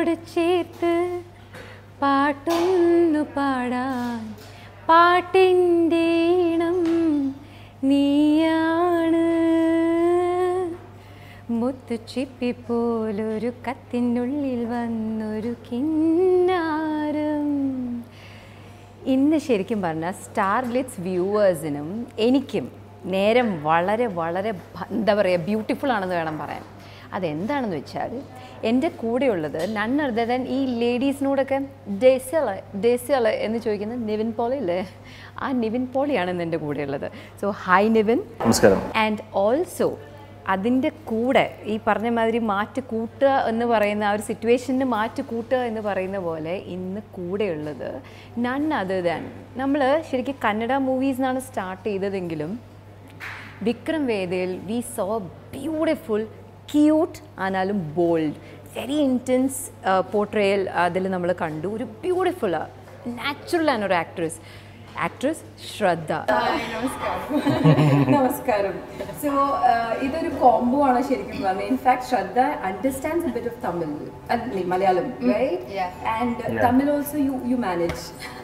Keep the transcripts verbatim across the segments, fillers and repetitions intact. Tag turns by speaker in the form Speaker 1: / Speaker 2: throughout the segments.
Speaker 1: നെഞ്ചോട് ചേർത്ത് പാട്ടൊന്നു പാടാൻ പാട്ടിൻ്റെ ഈണം നീയാണ് മുത്തുച്ചിപ്പി പോലൊരു കത്തിനുള്ളിൽ വന്നൊരു കിന്നാരം. ഇന്ന് ശരിക്കും പറഞ്ഞാൽ സ്റ്റാർ ഗ്ലിറ്റ്സ് വ്യൂവേഴ്സിനും എനിക്കും നേരം വളരെ വളരെ എന്താ പറയുക ബ്യൂട്ടിഫുൾ ആണെന്ന് വേണം പറയാൻ. അതെന്താണെന്ന് വെച്ചാൽ എൻ്റെ കൂടെയുള്ളത് നൺ അതർ ദാൻ ഈ ലേഡീസിനോടൊക്കെ ഡേസിയള് ഡേസിയള് എന്ന് ചോദിക്കുന്ന നിവിൻ പോളി അല്ലേ, ആ നിവിൻ പോളിയാണ് ഇന്ന് എൻ്റെ കൂടെയുള്ളത്. So hi Nivin.
Speaker 2: നമസ്കാരം.
Speaker 1: ആൻഡ് ഓൾസോ അതിൻ്റെ കൂടെ ഈ പറഞ്ഞ മാതിരി മാറ്റ് കൂട്ടുക എന്ന് പറയുന്ന ആ ഒരു സിറ്റുവേഷന് മാറ്റ് കൂട്ടുക എന്ന് പറയുന്ന പോലെ ഇന്ന് കൂടെയുള്ളത് നൺ അതർ ദാൻ നമ്മൾ ശരിക്കും കന്നഡ മൂവീസ് നിന്നാണ് സ്റ്റാർട്ട് ചെയ്തതെങ്കിലും വിക്രം വേദയിൽ വി സോ ബ്യൂട്ടിഫുൾ ക്യൂട്ട് ആനാലും ബോൾഡ് വെരി ഇൻറ്റൻസ് പോർട്രയൽ അതിൽ നമ്മൾ കണ്ടു. ഒരു ബ്യൂട്ടിഫുൾ നാച്ചുറൽ ആണ് ഒരു ആക്ട്രസ് ആക്ട്രസ് ശ്രദ്ധ.
Speaker 3: നമസ്കാരം. സോ ഇതൊരു കോംബോ ആണ് ശരിക്കും പറഞ്ഞത്. In fact Shraddha understands a bit of Tamil, Malayalam, right? And Tamil also you you manage.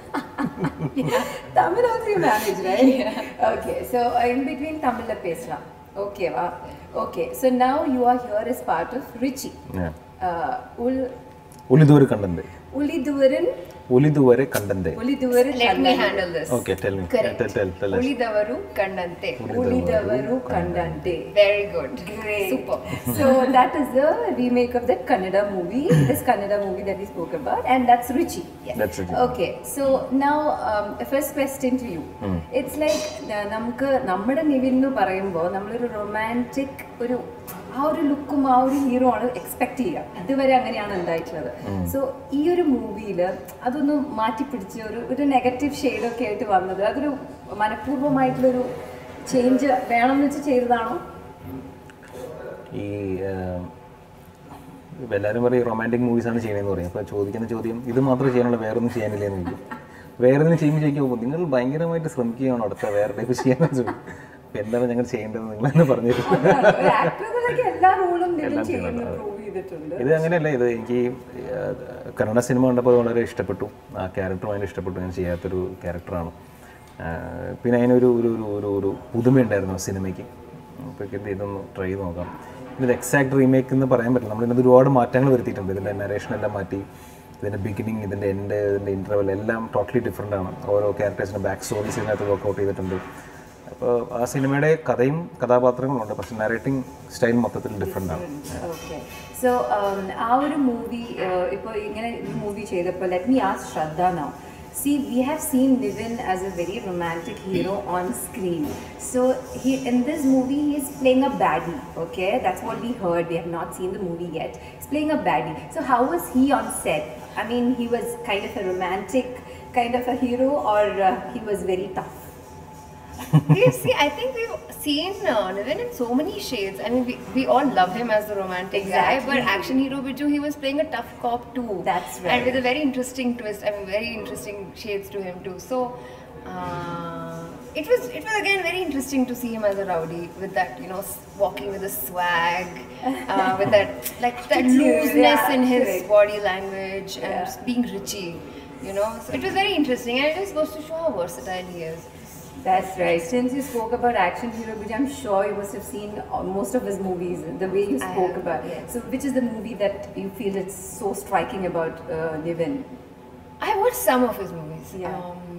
Speaker 3: Tamil also you manage, right? Yeah. Okay, so uh, in between Tamil la pesla. Okay, wow. Okay, so now you are here as part of Richie.
Speaker 2: Yeah.
Speaker 3: Uh, Ul
Speaker 2: Ulidavaru Kandanthe.
Speaker 3: Ulidavaru
Speaker 2: Ulidavaru Kandanthe.
Speaker 3: Ulidavaru.
Speaker 4: Let me handle this.
Speaker 2: Okay, tell me.
Speaker 4: Correct.
Speaker 2: Tell, tell, tell us.
Speaker 4: Ulidavaru Kandanthe.
Speaker 3: Ulidavaru Kandanthe.
Speaker 4: Very good.
Speaker 3: Great.
Speaker 4: Super.
Speaker 3: So that is the remake of that Kannada movie, this Kannada movie that we spoke about, and that's Richie.
Speaker 4: Yes.
Speaker 2: That's Richie.
Speaker 3: Okay, so now um, first question to you. Mm. It's like നമുക്ക് നമ്മുടെ നിവിൻ എന്ന് പറയുമ്പോൾ നമ്മളൊരു romantic ഒരു ആ ഒരു ലുക്കും ആ ഒരു ഹീറോ ആണ് എക്സ്പെക്ട് ചെയ്യുക. ഇതുവരെ അങ്ങനെയാണ് ഉണ്ടായിട്ടുള്ളത്. സോ ഈ ഒരു മൂവിയിൽ അതൊന്ന് മാറ്റിപ്പിടിച്ച് ഒരു ഒരു നെഗറ്റീവ് ഷെയ്ഡൊക്കെ ആയിട്ട് വന്നത് അതൊരു മനഃപൂർവ്വമായിട്ടുള്ളൊരു ചേഞ്ച് വേണമെന്ന് വെച്ച് ചെയ്തതാണോ?
Speaker 2: ഈ എല്ലാവരും പറയും റൊമാൻറ്റിക് മൂവീസാണ് ചെയ്യണമെന്ന് പറയും. അപ്പോൾ ചോദിക്കുന്ന ചോദ്യം ഇത് മാത്രം ചെയ്യാനുള്ള വേറൊന്നും ചെയ്യാനില്ലെന്ന് ചോദിക്കും. വേറെ ഒന്നും ചെയ്യുമ്പോൾ ചോദിക്കുമ്പോൾ നിങ്ങൾ ഭയങ്കരമായിട്ട് ശ്രമിക്കുകയാണ് അടുത്ത വേറെ ടൈപ്പ് ചെയ്യാൻ ചോദിക്കും. അപ്പോൾ എന്താണ് ഞങ്ങൾ ചെയ്യേണ്ടത് നിങ്ങളെന്ന് പറഞ്ഞിരുന്നു. ഇത് അങ്ങനെയല്ല, ഇത് എനിക്ക് കന്നഡ സിനിമ കണ്ടപ്പോൾ വളരെ ഇഷ്ടപ്പെട്ടു. ആ ക്യാരക്ടർ ഭയങ്കര ഇഷ്ടപ്പെട്ടു. ഞാൻ ചെയ്യാത്തൊരു ക്യാരക്ടറാണ്. പിന്നെ അതിനൊരു ഒരു ഒരു ഒരു ഒരു പുതുമയുണ്ടായിരുന്നു സിനിമയ്ക്ക്. അപ്പോൾ ഇതൊന്ന് ട്രൈ ചെയ്ത് നോക്കാം. ഇത് എക്സാക്ട് റീമേക്ക് എന്ന് പറയാൻ പറ്റില്ല. നമ്മളിതിനകത്ത് ഒരുപാട് മാറ്റങ്ങൾ വരുത്തിയിട്ടുണ്ട്. ഇതിൻ്റെ നരേഷനെല്ലാം മാറ്റി, ഇതിൻ്റെ ബിഗിനിങ്, ഇതിൻ്റെ എൻഡ്, ഇതിൻ്റെ ഇൻ്റർവൽ എല്ലാം ടോട്ടലി ഡിഫറെൻ്റ് ആണ്. ഓരോ ക്യാരക്ടേഴ്സിൻ്റെ ബാക്ക് സ്റ്റോറീസ് ഇതിനകത്ത് വർക്കൗട്ട് ചെയ്തിട്ടുണ്ട്. അപ്പോൾ ആ സിനിമയുടെ കഥയും കഥാപാത്രങ്ങളുണ്ട്, പക്ഷെ നരേറ്റിംഗ് സ്റ്റൈൽ മൊത്തത്തിൽ ഡിഫറെൻ്റ് ആണ്.
Speaker 3: ഓക്കെ, സോ ആ ഒരു മൂവി ഇപ്പോൾ ഇങ്ങനെ മൂവി ചെയ്തപ്പോൾ let me ask Shraddha now. See, we have seen Nivin as a very romantic hero on screen. So he in this movie he is playing a baddie. Okay, that's what we heard. We have not seen the movie yet. He's playing a baddie. So how was he on set? I mean, he was kind of a romantic kind of a hero, or uh, he was very tough?
Speaker 4: We've seen, I think we've seen uh, Nivin in so many shades. I mean, we, we all love him as the romantic
Speaker 3: exactly.
Speaker 4: guy, but action hero Biju, he was playing a tough cop too.
Speaker 3: That's right.
Speaker 4: And with a very interesting twist. I mean, very interesting shades to him too. So uh, it was it was again very interesting to see him as a rowdy with that, you know, walking with a swag, uh, with that like that looseness yeah, in his right. body language and yeah. just being Richie, you know. So it was very interesting, and it just goes to show how versatile he is.
Speaker 3: That's right. Since you spoke about action hero, which I'm sure you must have seen most of his movies, the way you spoke have, about. Yes. So, which is the movie that you feel it's so striking about uh, Nivin?
Speaker 4: I watched some of his movies.
Speaker 3: Yeah.
Speaker 4: Um,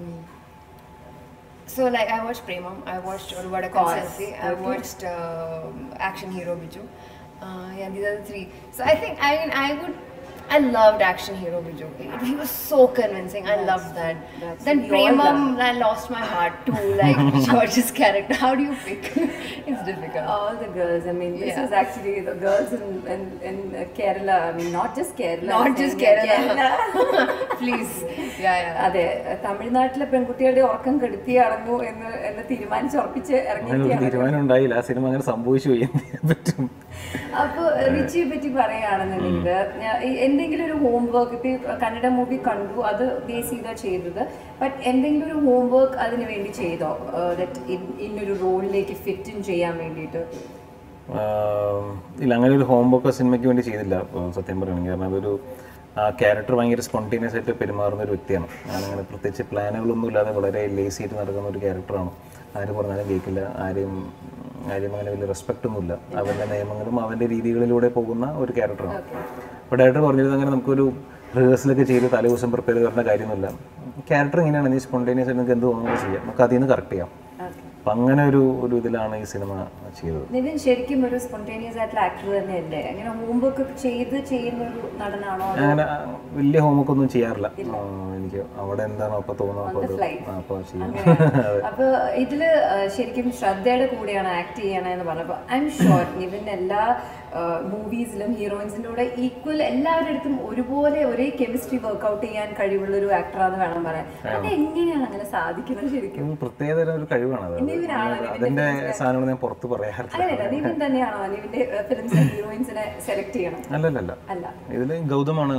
Speaker 4: so, like, I watched Priyaa, I watched Ulidavaru Kandanthe, I
Speaker 3: okay.
Speaker 4: watched uh, Action Hero Biju. Uh, yeah, these are the three. So, I think I mean I would. I loved Action Hero Biju. He was so convincing. I
Speaker 3: that's,
Speaker 4: loved that.
Speaker 3: Then
Speaker 4: Priyaa, I lost my heart too. Like George's character. How do you pick? It's difficult.
Speaker 3: All the girls. I mean, this
Speaker 4: yeah.
Speaker 3: is actually the girls in in, in uh, Kerala. I mean, not just Kerala.
Speaker 4: Not just Kerala. Kerala. Please. Yeah, yeah.
Speaker 3: അതെ, തമിഴ്നാട്ടിലെ പെൺകുട്ടികളുടെ ഉറക്കം കെടുത്തിയാണെന്നു എന്ന് എന്ന് തീരുമാനിച്ചുറപ്പിച്ച് ഇറങ്ങിയ
Speaker 2: തീരുമാനം ഉണ്ടായില്ല. ആ സിനിമ അങ്ങനെ സംഭവിച്ചു പോയി പറ്റും.
Speaker 3: അപ്പോൾ റിച്ചിയെ പറ്റി പറയുകയാണെന്നുണ്ടെങ്കിൽ എന്തെങ്കിലും ഒരു ഹോംവർക്ക് ഇപ്പോൾ കന്നഡ മൂവി കണ്ടു, അത് ബേസ് ചെയ്തോ ചെയ്തത്, ബട്ട് എന്തെങ്കിലും ഒരു ഹോംവർക്ക് അതിന് വേണ്ടി ചെയ്തോ ദറ്റ് ഇന്നൊരു റോളിലേക്ക് ഫിറ്റ് ഇൻ ചെയ്യാൻ വേണ്ടിയിട്ട്?
Speaker 2: ഇല്ല, അങ്ങനെ ഒരു ഹോംവർക്ക് സിനിമയ്ക്ക് വേണ്ടി ചെയ്തില്ല സത്യം പറയുകയാണെങ്കിൽ. കാരണം അതൊരു ആ ക്യാരക്ടർ ഭയങ്കര സ്പോണ്ടേനിയസ് ആയിട്ട് പെരുമാറുന്ന ഒരു വ്യക്തിയാണ്. ഞാനങ്ങനെ പ്രത്യേകിച്ച് പ്ലാനുകളൊന്നും ഇല്ലാതെ വളരെ ലേസി ആയിട്ട് നടക്കുന്ന ഒരു ക്യാരക്ടറാണ്. ആര് പറഞ്ഞാലും കേൾക്കില്ല, ആരെയും ആരെയും അങ്ങനെ വലിയ റെസ്പെക്റ്റ് ഒന്നുമില്ല. അവൻ്റെ നിയമങ്ങളും അവൻ്റെ രീതികളിലൂടെ പോകുന്ന ഒരു ക്യാരക്ടറാണ്. അപ്പോൾ ഡയറക്ടർ പറഞ്ഞിരുന്നത് അങ്ങനെ നമുക്കൊരു റിഹേഴ്സലൊക്കെ ചെയ്ത് തലേ ദിവസം പ്രിപ്പയർ ചെയ്ത് തരുന്ന കാര്യമൊന്നുമില്ല. ക്യാരക്ടർ ഇങ്ങനെയാണ്, നീ സ്പോണ്ടേനിയസ് ആയിട്ട് നിങ്ങൾക്ക് എന്ത് തോന്നുന്നത് ചെയ്യാം, നമുക്ക് അതിൽ നിന്ന് കറക്റ്റ് ചെയ്യാം. അപ്പം അങ്ങനെ ഒരു ഒരു ഇതിലാണ് ഈ സിനിമ ചെയ്തത്.
Speaker 3: നിവിൻ ശരിക്കും ഒരു സ്പോണ്ടേനിയസ് ആയിട്ടുള്ള ആക്ടർ തന്നെയല്ലേ? അങ്ങനെ ഹോംവർക്ക് ചെയ്ത് ചെയ്യുന്ന ഒരു നടനാണോ?
Speaker 2: അങ്ങനെ വലിയ ഹോംവർക്ക് ഒന്നും ചെയ്യാറില്ല. എനിക്ക് അവിടെ എന്താണോ അപ്പോൾ തോന്നുന്നു അപ്പോൾ ചെയ്യാം.
Speaker 3: അപ്പോൾ ഇതില് ശരിക്കും ശ്രദ്ധയുടെ കൂടെയാണ് ആക്ട് ചെയ്യണമെന്ന് പറഞ്ഞപ്പോൾ ഐ എം ഷുവർ നിവിൻ എല്ലാ മൂവീസിലും ഹീറോയിൻസിൻ്റെ കൂടെ ഈക്വൽ എല്ലാവരുടെ അടുത്തും ഒരുപോലെ ഒരേ കെമിസ്ട്രി വർക്ക്ഔട്ട് ചെയ്യാൻ കഴിവുള്ള ഒരു ആക്ടറാന്ന് വേണം പറയാൻ. അത് എങ്ങനെയാണ് അങ്ങനെ സാധിക്കുന്നത്? ശരിക്കും
Speaker 2: പ്രത്യേകതരം ഒരു കഴിവാണ് അത്. അതിന്റെ സാധനങ്ങൾ ഞാൻ പുറത്ത് പറയാറില്ല.
Speaker 3: നിവിൻ തന്നെയാണോ നിവിന്റെ ഫിലിംസിലെ ഹീറോയിൻസിനെ സെലക്ട് ചെയ്യണം?
Speaker 2: അല്ലല്ല, അല്ല, ഇതില് ഗൗതമാണ്.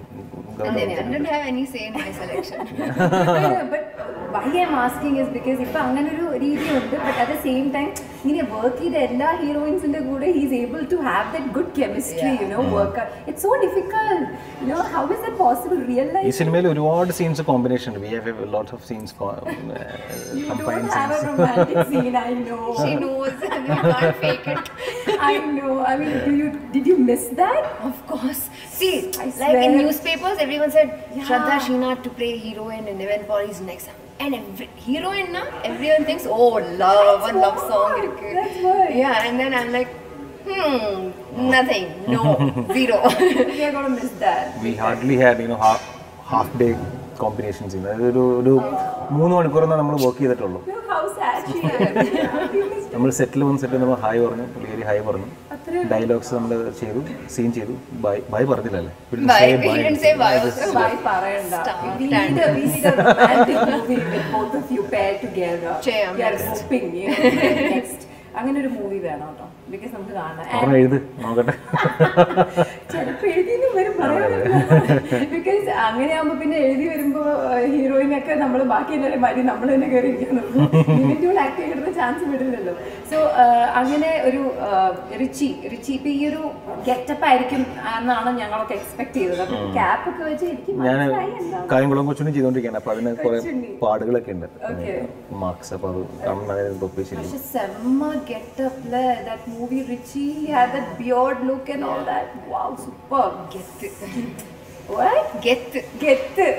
Speaker 4: I didn't have any say in my selection.
Speaker 3: But why I'm asking is because ഇപ്പൊ അങ്ങനെ ഒരു രീതിയുണ്ട്. But at the same time ഇങ്ങനെ വർക്ക് ചെയ്ത എല്ലാ ഹീറോയിൻസിന്റെ കൂടെ he is able to have that good chemistry, you know, work. It's so difficult, you know, how is that possible? Real life.
Speaker 2: ഈ സിനിമയിൽ ഒരുപാട് സീൻസ് കോമ്പിനേഷൻ ഉണ്ട്. We have a lot of scenes combined.
Speaker 3: You don't have a romantic scene, I know.
Speaker 4: She knows and you can't fake it.
Speaker 3: I know. I mean, do you did you miss that?
Speaker 4: Of course. See,
Speaker 3: I
Speaker 4: like in
Speaker 3: swear.
Speaker 4: newspapers, everyone said
Speaker 3: Yeah.
Speaker 4: Shraddha Srinath to play heroine and Nivin Pauly is next. And every, heroine na, everyone thinks, oh, love, one love song.
Speaker 3: That's why.
Speaker 4: Yeah, and then I'm like, hmm, nothing, no, zero.
Speaker 3: We are gonna miss that.
Speaker 2: We hardly had, you know, half half day combinations. അതായത് ഒരു ഒരു മൂന്ന് മണിക്കൂറൊന്നും നമ്മൾ work ചെയ്തിട്ടുള്ളൂ.
Speaker 3: Look how sad she is.
Speaker 2: നമ്മൾ സെറ്റിൽ വന്ന് സെറ്റിൽ നമ്മൾ hi പറഞ്ഞു, പുള്ളിയേരി ഹായ് പറഞ്ഞു, ഡയലോഗ്സ് നമ്മൾ ചെയ്തു, സീൻ ചെയ്തു. ബൈ ബൈ പറഞ്ഞില്ലല്ലേ?
Speaker 4: Bye. He didn't say bye.
Speaker 3: Bye പറയണ്ട. We need a we need a romantic movie with both of you paired together. We are hoping, you know, next. അങ്ങനെ ഒരു movie വേണം കേട്ടോ, because നമുക്ക് കാണാം.
Speaker 2: എഴുത് നോക്കട്ടെ,
Speaker 3: ചിലപ്പോൾ എഴുതിയെന്നും വരും പറയാൻ. ബിക്കോസ് അങ്ങനെയാകുമ്പോൾ പിന്നെ എഴുതി വരുമ്പോൾ ഹീറോയിനൊക്കെ നമ്മൾ ബാക്കി എല്ലാവരും മതി നമ്മൾ തന്നെ കയറി ഇരിക്കുന്നത് ആക്ട് ചെയ്യുന്ന ചാൻസ് വിടില്ലല്ലോ. സോ അങ്ങനെ ഒരു റിച്ചി റിച്ചി ഇപ്പം ഈ ഒരു ഗെറ്റപ്പ് ആയിരിക്കും എന്നാണ് ഞങ്ങളൊക്കെ എക്സ്പെക്ട് ചെയ്തത്. അപ്പം ക്യാപ്പ് ഒക്കെ വെച്ച് എനിക്ക്
Speaker 2: ഞാൻ കായംകുളം കൊച്ചുണ്ണി ചെയ്തുകൊണ്ടിരിക്കുകയാണ്. അപ്പോൾ അതിന് കുറെ പാടുകളൊക്കെ ഉണ്ട്, മാർക്സ്. അപ്പോൾ അത് കാണുന്ന
Speaker 3: പക്ഷെ സെമ്മ ഗെറ്റപ്പ് അല്ലേ that movie. Richie, he had that beard look and all that. Wow, super.
Speaker 4: Get it.
Speaker 3: What?
Speaker 4: Get it.
Speaker 3: Get it.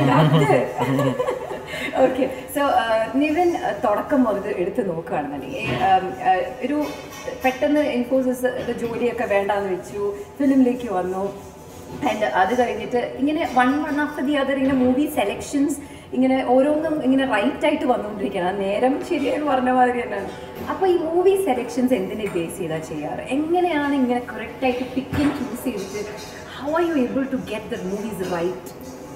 Speaker 3: Okay, so Nivin തുടക്കം മുതൽ എടുത്ത് നോക്കുകയാണെന്നുണ്ടെങ്കിൽ ഒരു പെട്ടെന്ന് ഇൻഫോസിസ് ജോലിയൊക്കെ വേണ്ടാന്ന് വെച്ചു, ഫിലിമിലേക്ക് വന്നു. ആൻഡ് അത് കഴിഞ്ഞിട്ട് ഇങ്ങനെ one one after the other ഇങ്ങനെ മൂവി സെലക്ഷൻസ് ഇങ്ങനെ ഓരോന്നും ഇങ്ങനെ റൈറ്റ് ആയിട്ട് വന്നുകൊണ്ടിരിക്കണം. നേരം ശരിയായിട്ട് പറഞ്ഞ മാതിരി തന്നെയാണ്. അപ്പോൾ ഈ മൂവി സെലക്ഷൻസ് എന്തിനെ ബേസ് ചെയ്താൽ ചെയ്യാറ്? എങ്ങനെയാണ് ഇങ്ങനെ കറക്റ്റായിട്ട് പിക്ക് ആൻഡ് ചൂസ് ചെയ്തിട്ട് how are you able to get the movies right?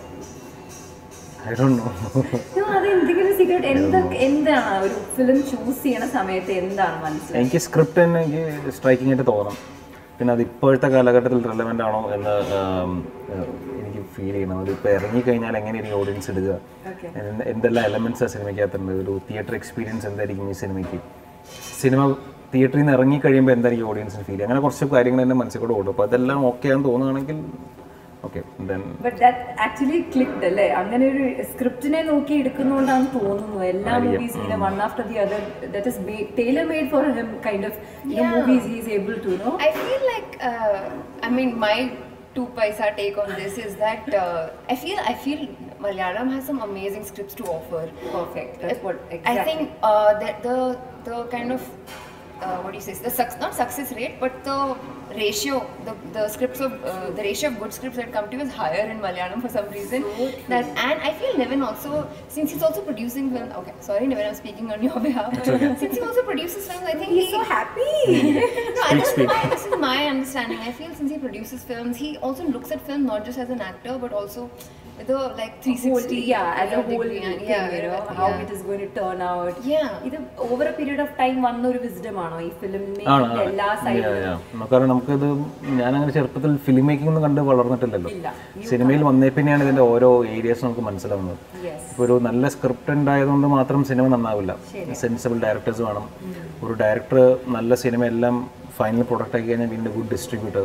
Speaker 2: I don't know.
Speaker 3: അത് എന്തെങ്കിലും സീക്രട്ട് എന്താ എന്താണ് ഒരു ഫിലിം ചൂസ് ചെയ്യണ സമയത്ത് എന്താണ് മനസ്സിലായത്?
Speaker 2: എനിക്ക് സ്ക്രിപ്റ്റ് തന്നെ എനിക്ക് സ്ട്രൈക്കിംഗ് ആയിട്ട് തോന്നണം. പിന്നെ അത് ഇപ്പോഴത്തെ കാലഘട്ടത്തിൽ റിലവൻ്റ് ആണോ എന്ന് എനിക്ക് ഫീൽ ചെയ്യണം. അത് ഇപ്പോൾ ഇറങ്ങിക്കഴിഞ്ഞാൽ എങ്ങനെയായിരിക്കും ഓഡിയൻസ് ഇടുക, എന്തെല്ലാം എലമെൻറ്റ്സ് ആ സിനിമയ്ക്കകത്തുണ്ട്, ഒരു തിയേറ്റർ എക്സ്പീരിയൻസ് എന്തായിരിക്കും ഈ സിനിമയ്ക്ക്, സിനിമ തിയേറ്ററിൽ നിന്ന് ഇറങ്ങിക്കഴിയുമ്പോൾ എന്തായിരിക്കും ഓഡിയൻസിന് ഫീൽ ചെയ്യുക, അങ്ങനെ കുറച്ച് കാര്യങ്ങൾ എൻ്റെ മനസ്സിൽ കൂടെ ഓടും. അപ്പോൾ അതെല്ലാം ഓക്കെ ആണെന്ന് തോന്നുകയാണെങ്കിൽ okay.
Speaker 3: But that actually clicked അല്ലേ? അങ്ങനെ ഒരു സ്ക്രിപ്റ്റിനെ നോക്കി എടുക്കുന്നതുകൊണ്ടാണ് തോന്നുന്നു എല്ലാ മൂവീസ് ഇങ്ങനെ one after the other that is tailor made for him kind of movies he is able to no.
Speaker 4: I feel like uh, I mean my two paisa take on this is that uh, I feel I feel Malayalam has some amazing scripts to offer.
Speaker 3: Perfect. That's what exactly.
Speaker 4: I think uh, that the the kind of uh, what do you say, the success, not success rate, but the ratio, the the scripts of uh, the ratio of good scripts that come to you is higher in Malayalam for some reason.
Speaker 3: So
Speaker 4: that and I feel Nivin also, since he's also producing film. Okay, sorry Nivin, I'm speaking on your behalf.
Speaker 2: Okay.
Speaker 4: Since he also produces films, I think
Speaker 3: he's
Speaker 4: he,
Speaker 3: so happy.
Speaker 4: no, this is my this is my understanding. I feel since he produces films, he also looks at film not just as an actor but also with a like three sixty.
Speaker 3: Whole, yeah, as a whole thing,
Speaker 4: yeah,
Speaker 3: you know,
Speaker 4: yeah.
Speaker 3: how it is going to turn out.
Speaker 4: Yeah.
Speaker 3: ഇത് over a period of time വന്ന ഒരു wisdom ആണോ ഈ film making എല്ലാ സൈഡിലും?
Speaker 2: കാരണം നമുക്കിത് ഞാനങ്ങനെ ചെറുപ്പത്തിൽ ഫിലിം മേക്കിംഗ് ഒന്നും കണ്ട് വളർന്നിട്ടില്ലല്ലോ. സിനിമയിൽ വന്നേ പിന്നെയാണ് ഇതിൻ്റെ ഓരോ ഏരിയാസ് നമുക്ക് മനസ്സിലാവുന്നത്. ഇപ്പോൾ ഒരു നല്ല സ്ക്രിപ്റ്റ് ഉണ്ടായതുകൊണ്ട് മാത്രം സിനിമ നന്നാവില്ല. സെൻസിബിൾ ഡയറക്ടേഴ്സ് വേണം. ഒരു ഡയറക്ടർ നല്ല സിനിമ എല്ലാം ഫൈനൽ പ്രൊഡക്റ്റ് ആക്കി കഴിഞ്ഞാൽ വീണ്ടും ഗുഡ് ഡിസ്ട്രിബ്യൂട്ടർ,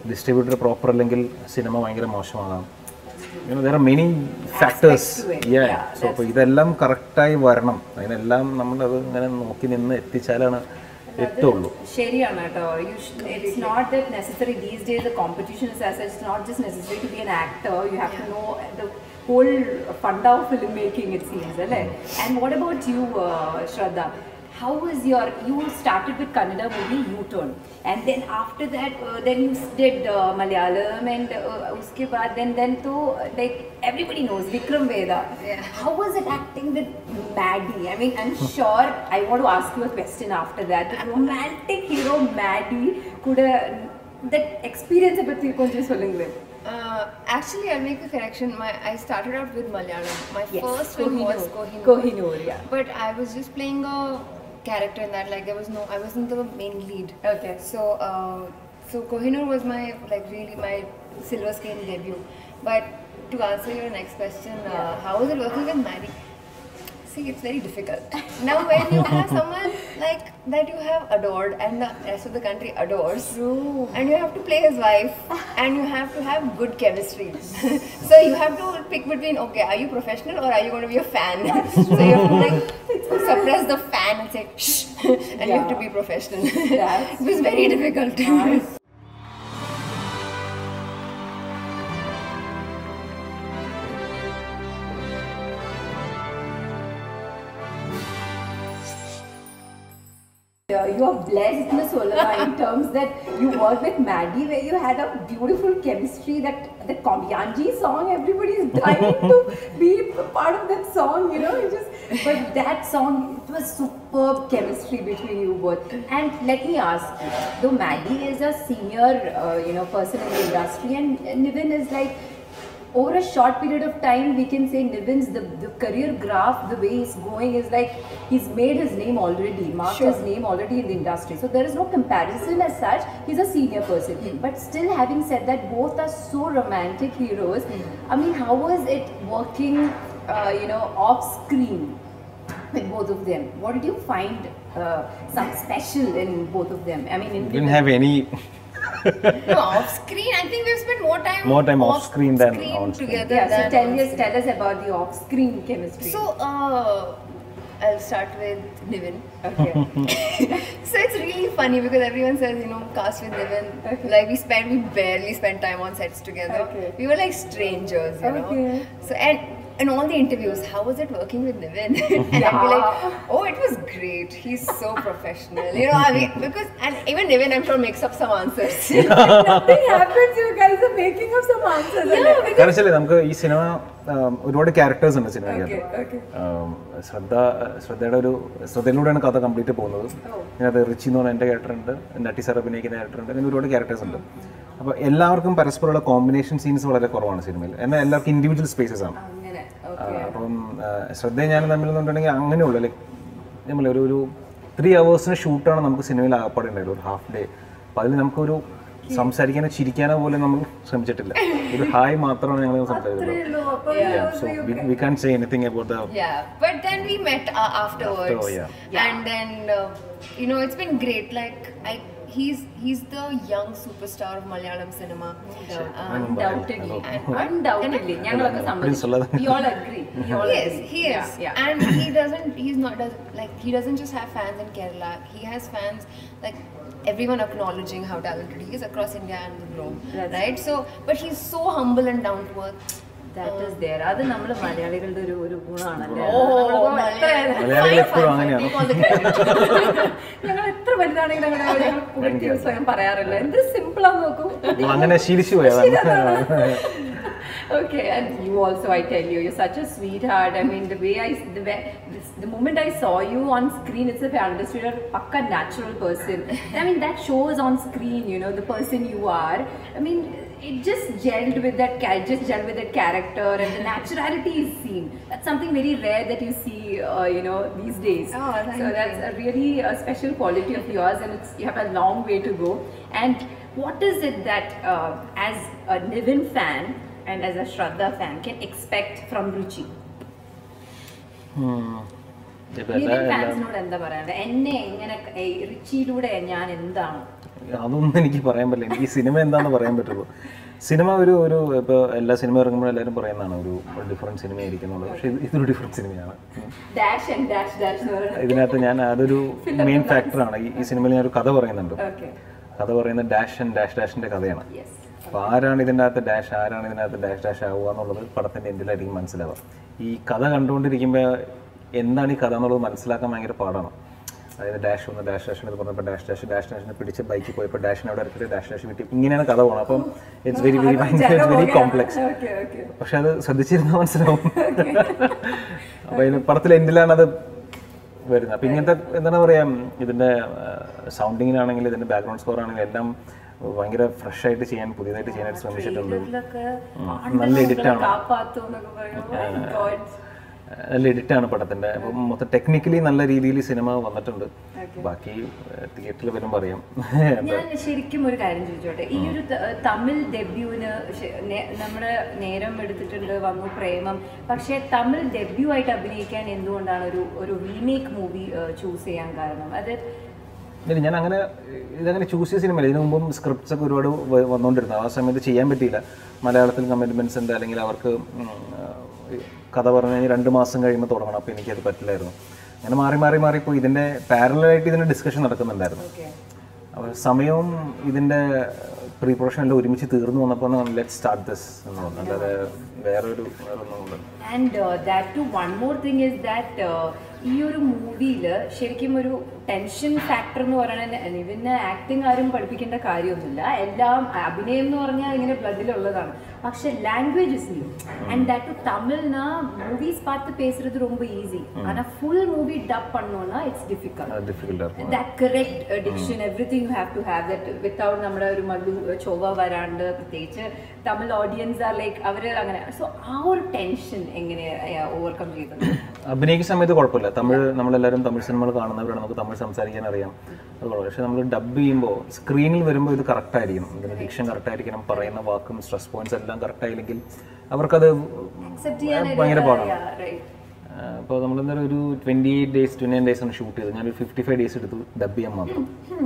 Speaker 2: ഡിസ്ട്രിബ്യൂട്ടർ പ്രോപ്പർ അല്ലെങ്കിൽ സിനിമ ഭയങ്കര മോശമാകാം. You know, there are many factors. Yeah. yeah so അപ്പോൾ ഇതെല്ലാം കറക്റ്റായി വരണം. അതിനെല്ലാം നമ്മളത് ഇങ്ങനെ നോക്കി നിന്ന് എത്തിച്ചാലാണ് എത്തുള്ളൂ.
Speaker 3: ശരിയാണ് കേട്ടോ. It's not that necessary these days the competition is as such. It's not just necessary to be an actor. You have to know the whole funda of filmmaking, it seems. And what about you, uh, Shraddha? How was your, you started with Kannada movie U-Turn, and then after that uh, then you did uh, Malayalam, and uh, uske baad then then to like everybody knows Vikram Veda. Yeah. How was it acting with Maddie? I mean, I'm sure I want to ask you a question after that. The romantic hero Maddie could uh, that experience a bit you can just telling with.
Speaker 4: Uh, actually, I'll make a correction. My I started out with Malayalam. My
Speaker 3: yes,
Speaker 4: first film was Kohinoor.
Speaker 3: Kohinoor, yeah.
Speaker 4: But I was just playing a character in that, like there was no, I wasn't the main lead.
Speaker 3: Okay.
Speaker 4: So, uh, so Kohinoor was my, like really my silver screen debut. But to answer your next question, uh, yeah. how was it working with Maddie? See, it's very difficult. Now when you have someone like that you have adored and the rest of the country adores,
Speaker 3: True.
Speaker 4: and you have to play his wife and you have to have good chemistry. So you have to pick between, okay, are you professional or are you going to be a fan? So you have to like suppress the fan and say shh, and yeah. you have to be professional. It was very difficult. Nice.
Speaker 3: Uh, you are blessed, Miss Ulama, in terms that you worked with Maddie, where you had a beautiful chemistry. That the Komyanji song, everybody is dying to be part of that song, you know. It just, but that song, it was superb chemistry between you both. And let me ask you, though Maddie is a senior, uh, you know, person in the industry, and Nivin is like, over a short period of time, we can say Nivin's the, the career graph, the way he's going is like he's made his name already, marked sure. his name already in the industry. So there is no comparison as such. He's a senior person. Mm. But still, having said that, both are so romantic heroes. Mm. I mean, how was it working, uh, you know, off screen with both of them? What did you find uh, some special in both of them? I mean, in
Speaker 2: you didn't have any.
Speaker 4: No, off screen. I think we've spent more time
Speaker 2: more time off,
Speaker 4: off
Speaker 2: screen than on screen.
Speaker 4: Together.
Speaker 3: Yeah, so
Speaker 4: than
Speaker 3: tell us, tell us about the off screen chemistry.
Speaker 4: So, uh, I'll start with Nivin.
Speaker 3: Okay.
Speaker 4: So it's really funny because everyone says, you know, cast with Nivin. Okay. Like we spend, we barely spend time on sets together.
Speaker 3: Okay.
Speaker 4: We were like strangers, you
Speaker 3: okay.
Speaker 4: know. So and. In all the interviews, how was it working with Nivin? And I'd be like, oh, it was great. He's so professional. You know, I mean, because, and even Nivin, I'm sure, makes up some answers.
Speaker 3: Nothing happens, you guys are making up some answers.
Speaker 4: Yeah,
Speaker 2: because നമുക്ക് ഈ cinema ഒരുപാട് characters ഉണ്ട് സിനിമയ്ക്ക്. ശ്രദ്ധ ശ്രദ്ധയുടെ ഒരു ശ്രദ്ധയിലൂടെയാണ് കഥ complete പോകുന്നത്. ഇതിനകത്ത് റിച്ചി എന്ന് പറഞ്ഞ എൻ്റെ ക്യാരക്ടർ ഉണ്ട്, നട്ടി സാർ അഭിനയിക്കുന്ന ക്യാരക്ടർ ഉണ്ട്, അങ്ങനെ ഒരുപാട് ക്യാരക്ടേഴ്സ് ഉണ്ട്. അപ്പോൾ എല്ലാവർക്കും പരസ്പരമുള്ള കോമ്പിനേഷൻ സീൻസ് വളരെ കുറവാണ് സിനിമയിൽ. എന്നാൽ എല്ലാവർക്കും ഇൻഡിവിജ്വൽ സ്പേസസ് ആണ്. അപ്പം ശ്രദ്ധയും ഞാനും തമ്മിൽ എന്നുണ്ടെങ്കിൽ അങ്ങനെയുള്ള ലൈക്ക് നമ്മൾ ഒരു ഒരു ത്രീ അവേഴ്സിന് ഷൂട്ടാണ് നമുക്ക് സിനിമയിൽ ആകപ്പാടെ ഉണ്ടായത്, ഒരു ഹാഫ് ഡേ. അപ്പം അതിൽ നമുക്കൊരു സംസാരിക്കാനോ ചിരിക്കാനോ പോലും നമ്മൾ ശ്രമിച്ചിട്ടില്ല. ഒരു ഹായ് മാത്രമാണ് ഞങ്ങൾ സംസാരിച്ചിട്ടുള്ളത്. So we, we can't say anything about the.
Speaker 4: Yeah, but then we met uh, afterwards,
Speaker 2: after, yeah.
Speaker 4: Yeah. And then uh, you know it's been great. Like I, he's he's the young superstar of Malayalam cinema.
Speaker 3: Uh, undoubtedly, undoubtedly. We all agree. We all
Speaker 4: yes,
Speaker 3: agree.
Speaker 4: he is,
Speaker 3: yeah, yeah.
Speaker 4: And he doesn't. He's not does like he doesn't just have fans in Kerala. He has fans like. Everyone acknowledging how talented he is across India and the globe, that's right? So, but he's so humble and down to earth.
Speaker 3: That uh, is there. That's നമ്മുടെ മലയാളികളുടെ ഒരു ഒരു ഗുണമാണല്ലേ. ഞങ്ങൾ എത്ര വലുതാണെങ്കിൽ ഞങ്ങളുടെ പുകഴ്ത്തി സ്വയം പറയാറില്ല. എന്ത് സിമ്പിൾ ആണെന്ന് നോക്കൂ.
Speaker 2: അങ്ങനെ ശീലിച്ചു പോയതാണ്.
Speaker 3: Okay, and you also, I tell you, you're such a sweetheart. I mean, the way I, the way, this, the moment I saw you on screen itself, I understood you're a pakka natural person. I mean, that shows on screen, you know, the person you are. I mean, it just gelled with that, just gelled with that character, and the naturality is seen. That's something very rare that you see, uh, you know, these days.
Speaker 4: Oh, thank
Speaker 3: so
Speaker 4: you.
Speaker 3: that's a really a special quality of yours, and it's, you have a long way to go. And what is it that, uh, as a Nivin fan, and as a Shraddha fan, can expect from Richie?
Speaker 2: Hmm.
Speaker 3: ഫാൻസിനോട് എന്താ പറയാ, എന്നെ എങ്ങനെ റിച്ചിയിലൂടെ ഞാൻ എന്താണ്?
Speaker 2: അതൊന്നും എനിക്ക് പറയാൻ പറ്റില്ല. എനിക്ക് സിനിമ എന്താണെന്ന് പറയാൻ പറ്റുള്ളൂ. സിനിമ ഒരു ഒരു ഇപ്പോൾ എല്ലാ സിനിമ ഇറങ്ങുമ്പോൾ എല്ലാവരും പറയുന്നതാണ് ഒരു ഡിഫറെൻറ്റ് സിനിമ ആയിരിക്കുന്നുള്ളത്. പക്ഷേ ഇത് ഇതൊരു ഡിഫറെൻറ്റ് സിനിമയാണ്. ഇതിനകത്ത് ഞാൻ അതൊരു മെയിൻ ഫാക്ടറാണ്. ഈ സിനിമയിൽ ഞാനൊരു കഥ പറയുന്നുണ്ട്. കഥ പറയുന്നത് ഡാഷ് ആൻഡ് ഡാഷ് ഡാഷിൻ്റെ കഥയാണ്. അപ്പോൾ ആരാണ് ഇതിൻ്റെ അകത്ത് ഡാഷ്, ആരാണ് ഇതിനകത്ത് ഡാഷ് ഡാഷ് ആവുക എന്നുള്ളത് പടത്തിൻ്റെ എൻഡിലായിരിക്കും മനസ്സിലാവുക. ഈ കഥ കണ്ടുകൊണ്ടിരിക്കുമ്പോൾ എന്താണ് ഈ കഥ എന്നുള്ളത് മനസ്സിലാക്കാൻ ഭയങ്കര പാടാണ്. അതായത് ഡാഷ് ഒന്ന് ഡാഷ് ഡാഷിന് പറഞ്ഞപ്പോൾ ഡാഷ് ഡാഷ് ഡാഷ് ഡാഷിനെ പിടിച്ച് ബൈക്കിൽ പോയപ്പോൾ ഡാഷിനെ അവിടെ ഇറക്കിയിട്ട് ഡാഷ് ഡാഷ് കിട്ടി. ഇങ്ങനെയാണ് കഥ പോകണം. അപ്പം ഇറ്റ്സ് വെരി വെരി ഭയങ്കര ഇറ്റ്സ് വെരി കോംപ്ലക്സ്. പക്ഷെ അത് ശ്രദ്ധിച്ചിരുന്നാൽ മനസ്സിലാവും. അപ്പോൾ അതിന് പടത്തിൽ എൻഡിലാണ് അത് വരുന്നത്. അപ്പം ഇങ്ങനത്തെ എന്താണ് പറയുക, ഇതിൻ്റെ സൗണ്ടിങ്ങിനാണെങ്കിൽ ഇതിൻ്റെ ബാക്ക്ഗ്രൗണ്ട് സ്കോർ ആണെങ്കിലും എല്ലാം ഭയങ്കര ഫ്രഷ് ആയിട്ട് ചെയ്യാൻ, പുതിയതായിട്ട് ചെയ്യാനായിട്ട് ശ്രമിച്ചിട്ടുണ്ട്. നല്ല എഡിറ്റാണ്, നല്ല എഡിറ്റാണ് പടത്തിൻ്റെ. അപ്പം മൊത്തം ടെക്നിക്കലി നല്ല രീതിയിൽ സിനിമ വന്നിട്ടുണ്ട്. ബാക്കി തിയേറ്ററിൽ വരുമ്പോൾ അറിയാം.
Speaker 3: ഞാൻ ശരിക്കും ഒരു കാര്യം ചോദിച്ചോട്ടെ, ഈ ഒരു തമിഴ് ഡെബ്യൂവിന് നമ്മുടെ നേരം എടുത്തിട്ടുണ്ട്, വന്നു പ്രേമം. പക്ഷേ തമിഴ് ഡെബ്യൂ ആയിട്ട് അഭിനയിക്കാൻ എന്തുകൊണ്ടാണ് ഒരു ഒരു റീമേക്ക് മൂവി ചൂസ് ചെയ്യാൻ കാരണം? അത്
Speaker 2: ഇല്ല, ഞാൻ അങ്ങനെ ഇതങ്ങനെ ചൂസ് ചെയ്ത സിനിമയില്ല. ഇതിനു മുമ്പും സ്ക്രിപ്റ്റ്സ് ഒക്കെ ഒരുപാട് വന്നുകൊണ്ടിരുന്നു. ആ സമയത്ത് ചെയ്യാൻ പറ്റിയില്ല. മലയാളത്തിൽ കമ്മിറ്റ്മെൻറ്റ്സ് ഉണ്ട്, അല്ലെങ്കിൽ അവർക്ക് കഥ പറഞ്ഞു കഴിഞ്ഞാൽ രണ്ട് മാസം കഴിയുമ്പോൾ തുടങ്ങണം. അപ്പോൾ എനിക്കത് പറ്റില്ലായിരുന്നു. അങ്ങനെ മാറി മാറി മാറിപ്പോൾ ഇതിൻ്റെ പാരലായിട്ട് ഇതിൻ്റെ ഡിസ്കഷൻ നടക്കുന്നുണ്ടായിരുന്നു. അപ്പോൾ സമയവും ഇതിൻ്റെ പ്രീ പ്രൊഡക്ഷൻ എല്ലാം ഒരുമിച്ച് തീർന്നു വന്നപ്പോൾ ലെറ്റ് സ്റ്റാർട്ട് ദിസ് എന്ന് പറഞ്ഞു. അല്ലാതെ വേറൊരു വേറൊന്നും.
Speaker 3: And that to one more thing is that ഈ ഒരു മൂവിയിൽ ശരിക്കും ഒരു ടെൻഷൻ ഫാക്ടർ എന്ന് പറയുന്നത് നിവിന് ആക്ടിങ് ആരും പഠിപ്പിക്കേണ്ട കാര്യമൊന്നുമില്ല. എല്ലാം അഭിനയം എന്ന് പറഞ്ഞാൽ ഇങ്ങനെ ബ്ലഡിലുള്ളതാണ്. പക്ഷെ language is new and that to தமிழ்னா மூவிஸ் பார்த்து பேசுறது ரொம்ப ஈஸி. ஆனா ஃபுல் மூவி டப் பண்ணோம்னா it's difficult. that correct diction everything you have to have that without നമ്മുടെ ഒരു മധു ചൊവ്വ വരാണ്ട് പ്രത്യേകിച്ച് തമിഴ് ഓഡിയൻസ് ആർ ലൈക്ക് അവർ അങ്ങനെ. സോ ആ ഒരു ടെൻഷൻ എങ്ങനെ ഓവർകം ചെയ്തത്?
Speaker 2: അഭിനയിക്കുന്ന സമയത്ത് കുഴപ്പമില്ല. തമിഴ് നമ്മളെല്ലാവരും തമിഴ് സിനിമകൾ കാണുന്നവരാണ്, നമുക്ക് തമിഴ് സംസാരിക്കാൻ അറിയാം, അത് കുഴപ്പമില്ല. പക്ഷേ നമ്മൾ ഡബ് ചെയ്യുമ്പോൾ സ്ക്രീനിൽ വരുമ്പോൾ ഇത് കറക്റ്റായിരിക്കണം, ഇതിൻ്റെ ഡിക്ഷൻ കറക്റ്റായിരിക്കണം, പറയുന്ന വാക്കും സ്ട്രെസ് പോയിന്റ്സ് എല്ലാം കറക്റ്റായില്ലെങ്കിൽ അവർക്കത് ഭയങ്കര പാടാണ്. അപ്പോൾ നമ്മളെന്തായാലും ഒരു twenty eight days twenty nine days ആണ് ഷൂട്ട് ചെയ്തത്. ഞാനൊരു ഫിഫ്റ്റി ഫൈവ് ഡേയ്സ് എടുത്തു ഡബ് ചെയ്യാൻ മാത്രം.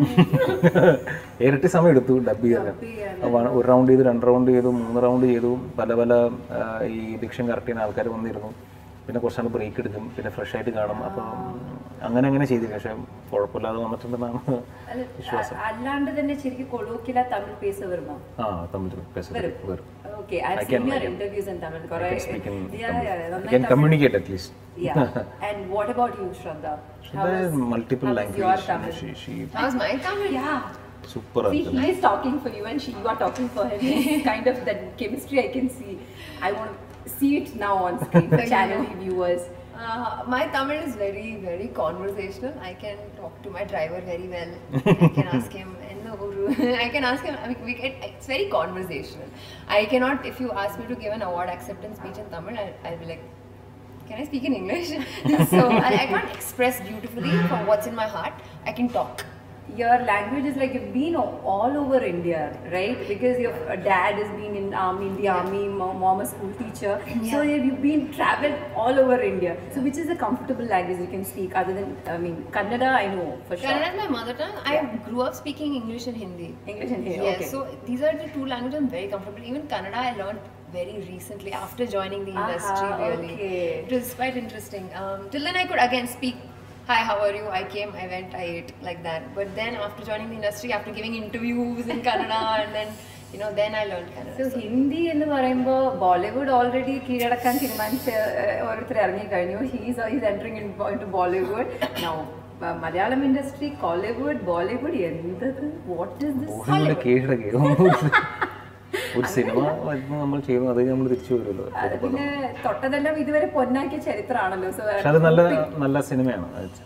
Speaker 2: ഇരട്ടി സമയം എടുത്തു ഡബ് ചെയ്യാൻ. ഒരു റൗണ്ട് ചെയ്തു, രണ്ട് റൗണ്ട് ചെയ്തു, മൂന്ന് റൗണ്ട് ചെയ്തു. പല പല ഈ ഡിക്ഷൻ കറക്റ്റ് ചെയ്യുന്ന ആൾക്കാർ വന്നിരുന്നു. പിന്നെ കുറച്ചാണ് ബ്രേക്ക് എടുക്കും, പിന്നെ ഫ്രഷ് ആയിട്ട് കാണും. അപ്പം അങ്ങനെ അങ്ങനെ ചെയ്തില്ല. പക്ഷെ കുഴപ്പമില്ലാതെ വന്നിട്ടുണ്ടെന്നാണ് വിശ്വാസം.
Speaker 3: അല്ലാണ്ട് തന്നെ ശരിക്കും കൊളോക്കില തമിഴ് പേസ വരുമോ?
Speaker 2: ആ തമിഴ് പേസ വരും.
Speaker 3: Okay, I've seen your interviews in Tamil. Correct.
Speaker 2: Yeah, yeah. I can communicate at least.
Speaker 3: Yeah. And what about you, Sraddha?
Speaker 2: Shraddha has multiple languages.
Speaker 3: She,
Speaker 2: she.
Speaker 4: How's my Tamil?
Speaker 3: Yeah.
Speaker 2: Super.
Speaker 3: See, he is talking for you, and she, you are talking for him. It's kind of that chemistry I can see. I want to see it now on screen for channel viewers.
Speaker 4: Uh, my Tamil is very, very conversational. I can talk to my driver very well. I can ask him. I can ask him. I mean, we can, it's very conversational. I cannot. If you ask me to give an award acceptance speech in Tamil, I, I'll be like, can I speak in English? So I, I can't express beautifully from what's in my heart. I can talk.
Speaker 3: Your language is like you've been all over India, right? Because your dad has been in army, in the army, mom a school teacher. Yeah. So you've been traveled all over India. So which is a comfortable language you can speak other than, I mean, Kannada I know for sure.
Speaker 4: Kannada is my mother tongue. Yeah. I grew up speaking English and Hindi.
Speaker 3: English and Hindi,
Speaker 4: yeah,
Speaker 3: okay.
Speaker 4: So these are the two languages I'm very comfortable. Even Kannada I learned very recently after joining the industry.
Speaker 3: Aha,
Speaker 4: really,
Speaker 3: okay.
Speaker 4: It was quite interesting. Um, till then I could again speak. Hi, how are you? I came, I went, I ate, like that. But then after joining the industry, after giving interviews in Kannada, and then, you know, then I learned Kannada.
Speaker 3: So, so. Hindi എന്ന് പറയുമ്പോൾ Bollywood already കീഴടക്കാൻ തീരുമാനിച്ച ഓരോരുത്തർ ഇറങ്ങി കഴിഞ്ഞു. He is he's entering into Bollywood. Now, Malayalam industry, Collywood, Bollywood, എന്തത്? What is this?
Speaker 2: Bollywood കീഴടക്കി. ഒരു സിനിമ നമ്മൾ ചെയ്യുന്നു, അത് നമ്മൾ തിരിച്ചു വരുമല്ലോ.
Speaker 3: പിന്നെ തൊട്ടതെല്ലാം ഇതുവരെ പൊന്നാക്കിയ ചരിത്രമാണല്ലോ.
Speaker 2: അത് നല്ല നല്ല സിനിമയാണ്.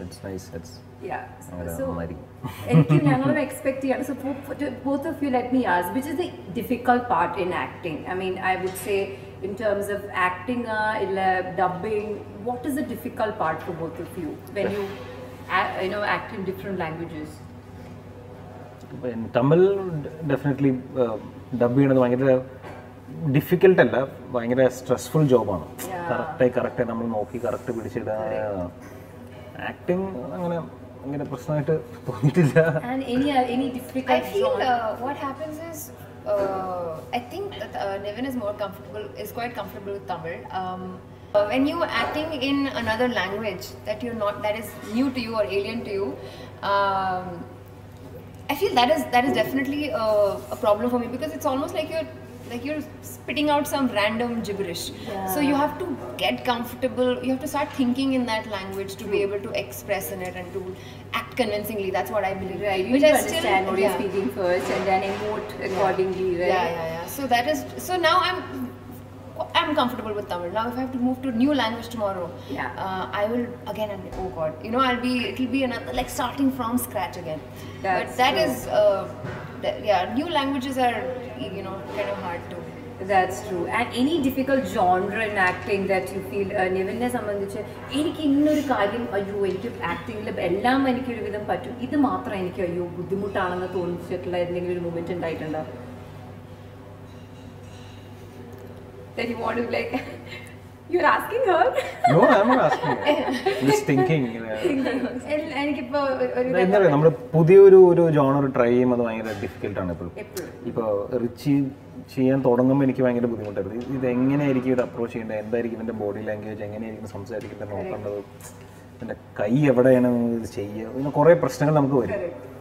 Speaker 3: എനിക്ക് ഞങ്ങളും എക്സ്പെക്ട് ചെയ്യാണ്. So both of you let me ask which is the difficult part in acting? I mean I would say in terms of acting ഇല്ല dubbing, what is the difficult part for both of you when you you know act in different languages?
Speaker 2: In Tamil definitely dub ചെയ്യണത് ഭയങ്കര difficult അല്ല, ഭയങ്കര stressful ജോബാണ്. കറക്റ്റായി കറക്റ്റായി നമ്മൾ നോക്കി correct പിടിച്ചിടുക. Acting അങ്ങനെ അങ്ങനെ പ്രശ്നമായിട്ട് തോന്നിയിട്ടില്ല.
Speaker 3: And any any difficult
Speaker 4: I feel uh, what happens is uh, I think that uh, Nivin is more comfortable, is quite comfortable with Tamil. Um, uh, when you acting in another language that you're not, that is new to you or alien to you, um, I feel that is that is definitely a, a problem for me, because it's almost like you're like you're spitting out some random gibberish.
Speaker 3: Yeah.
Speaker 4: So you have to get comfortable, you have to start thinking in that language to be able to express in it and to act convincingly. That's what I believe.
Speaker 3: Right, you
Speaker 4: Which
Speaker 3: need
Speaker 4: I
Speaker 3: to
Speaker 4: still-
Speaker 3: understand what
Speaker 4: yeah.
Speaker 3: you're speaking first and then emote accordingly, right?
Speaker 4: Yeah, yeah, yeah. So that is, so now I'm I'm comfortable with Tamil. Now if I have to move to new language tomorrow,
Speaker 3: Yeah.
Speaker 4: uh, I will again, I'm like, oh god, you know, I'll be, it'll be another, like starting from scratch again.
Speaker 3: That's
Speaker 4: but that
Speaker 3: true.
Speaker 4: is, uh, that, yeah, new languages are, you know, kind of hard to.
Speaker 3: That's true. And any difficult genre in acting that you feel, Nivinne സംബന്ധിച്ച് എനിക്ക് ഇന്നൊരു കാര്യം അയ്യോ എനിക്ക് ആക്ടിങ്ങിൽ എല്ലാം എനിക്ക് ഒരു വിധം പറ്റും, ഇത് മാത്രം എനിക്ക് അയ്യോ ബുദ്ധിമുട്ടാണെന്ന് തോന്നിച്ചിട്ടുള്ള എന്തെങ്കിലും ഒരു മൂമെന്റ് ഉണ്ടായിട്ടുണ്ടോ? That you want to like, you're asking her?
Speaker 2: No, I'm not asking. I'm just thinking.
Speaker 3: എനിക്കിപ്പോ ഒരു
Speaker 2: എന്താ പറയുക, നമ്മൾ പുതിയൊരു ഒരു ജോണർ ട്രൈ ചെയ്യുമ്പോൾ അത് ഭയങ്കര ഡിഫിക്കൽട്ടാണ് എപ്പോഴും. ഇപ്പോൾ റിച്ചി ചെയ്യാൻ തുടങ്ങുമ്പോൾ എനിക്ക് ഭയങ്കര ബുദ്ധിമുട്ടായിരുന്നു. ഇത് എങ്ങനെയായിരിക്കും ഇത് അപ്രോച്ച് ചെയ്യേണ്ടത്, എന്തായിരിക്കും ഇതിൻ്റെ ബോഡി ലാംഗ്വേജ്, എങ്ങനെയായിരിക്കും സംസാരിക്കേണ്ടത്, നോക്കേണ്ടത്, എൻ്റെ കൈ എവിടെയാണ് ഇത് ചെയ്യുക, ഇങ്ങനെ കുറേ പ്രശ്നങ്ങൾ നമുക്ക് വരും.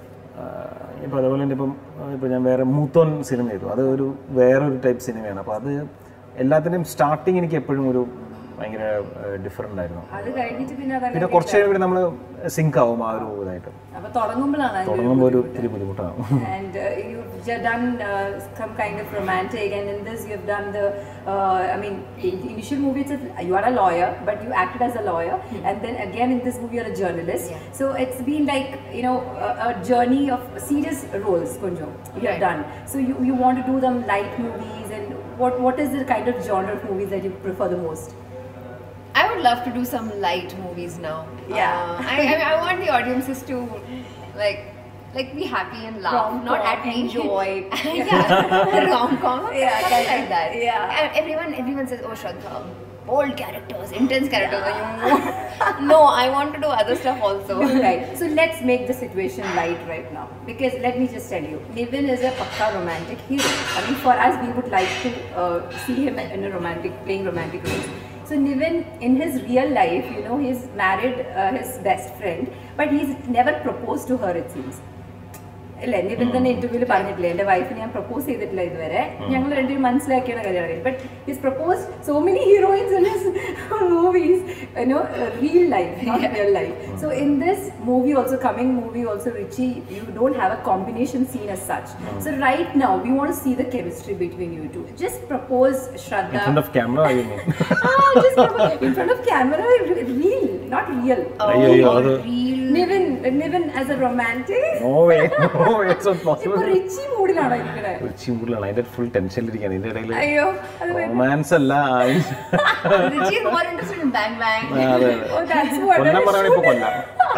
Speaker 2: ഇപ്പോൾ അതുപോലെ തന്നെ ഇപ്പം ഇപ്പോൾ ഞാൻ വേറെ മൂത്തോൻ സിനിമ ചെയ്തു, അത് ഒരു വേറൊരു ടൈപ്പ് സിനിമയാണ്. അപ്പോൾ അത് എല്ലാത്തിൻ്റെയും സ്റ്റാർട്ടിങ് എനിക്ക് എപ്പോഴും ഒരു ഭയങ്കര ഡിഫറെൻ്റ് ആയിരുന്നു.
Speaker 3: അത് കഴിഞ്ഞിട്ട് പിന്നെ
Speaker 2: പിന്നെ കുറച്ച് കഴിയുമ്പോൾ നമ്മൾ സിങ്ക് ആവും ആ ഒരു ഇതായിട്ട്.
Speaker 3: അപ്പൊ തുടങ്ങുമ്പോഴാണ്
Speaker 2: തുടങ്ങുമ്പോൾ ഒരു ഇത്തിരി ബുദ്ധിമുട്ടാണ്.
Speaker 3: And uh, you've done uh, some kind of romantic, and in this you've done the, uh, I mean, in the initial movie it's a, you are a lawyer, but you acted as a lawyer, mm-hmm. and then again in this movie you're a journalist. Yeah. So it's been like, you know, a, a journey of serious roles, Kunjo, you have done. So you, you want to do them light movies, and what what is the kind of genre of movies that you prefer the most?
Speaker 4: I would love to do some light movies now.
Speaker 3: Yeah.
Speaker 4: Uh, I, I, I want the audiences to like like be happy and laugh,
Speaker 3: Rom-com,
Speaker 4: not at me.
Speaker 3: enjoy.
Speaker 4: Yeah, rom-com.
Speaker 3: Yeah,
Speaker 4: something like that.
Speaker 3: Yeah.
Speaker 4: And everyone, everyone says, "Oh, Shraddha, bold characters, intense characters." Yeah. No, I want to do other stuff also.
Speaker 3: Right. So let's make the situation light right now. Because let me just tell you, Nivin is a pakka romantic hero. I mean, for us, we would like to uh, see him in a romantic, playing romantic roles. So Nivin, in his real life, you know, he's married uh, his best friend, but he's never proposed to her, it seems. അല്ലേ, നിവിൻ തന്നെ ഇന്റർവ്യൂവിൽ പറഞ്ഞിട്ടില്ലേ, എൻ്റെ വൈഫിന് ഞാൻ propose ചെയ്തിട്ടില്ല ഇതുവരെ, ഞങ്ങൾ രണ്ടുപേരും മനസ്സിലാക്കിയാണ് കല്യാണം കഴിഞ്ഞത്. But his propose so many heroines in his movies, you know, real life, not real life. So in this movie also, coming movie also, Richie, you don't have a combination scene as such. So right now we want to see the chemistry between you two. Just propose Shraddha.
Speaker 2: In front of camera, you mean?
Speaker 3: Ah, just propose. In front of camera, real, not real.
Speaker 4: Oh,
Speaker 2: Ayyo, ayyo, adu-
Speaker 4: real.
Speaker 3: Nivin, Nivin as a romantic.
Speaker 2: No way, no way, it's not possible.
Speaker 3: ഇപ്പൊ Richie മൂഡിലാണോ ഇരിക്കണേ?
Speaker 2: Richie മൂഡിലാണ്, അതിന്റെ full ടെൻഷനിലിരിക്കുകയാണ്. ഇതിന്റെ ഇടയിൽ
Speaker 3: അയ്യോ, അത്
Speaker 2: romance അല്ല.
Speaker 4: Richie is more interested in bang bang.
Speaker 2: അതെ
Speaker 3: Oh, that's what
Speaker 2: Kollam
Speaker 3: I
Speaker 2: പറയണ ഇപ്പൊ കൊല്ലം.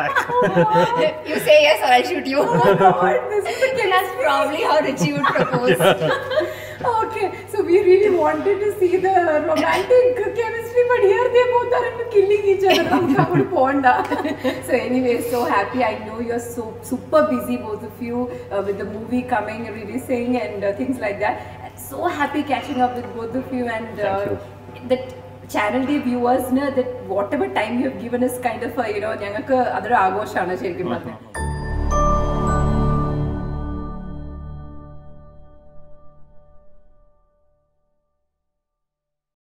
Speaker 4: You say yes or I shoot you.
Speaker 3: God, this is the
Speaker 4: That's probably how Richie would propose.
Speaker 3: Okay, so we really wanted to see the romantic chemistry, but here they both are into killing each other. നമുക്ക് അങ്ങോട്ട് പോണ്ട. So anyway, so happy. I know you're so super busy, both of you, uh, with the movie coming, releasing, and uh, things like that. So happy catching up with both of you, and uh,
Speaker 2: Thank you.
Speaker 3: that ChannelD viewers, that whatever time you have given us, kind of, uh, you know, ഞങ്ങൾക്ക് അതൊരു ആഘോഷമാണ് ശരിക്കും പറഞ്ഞാൽ.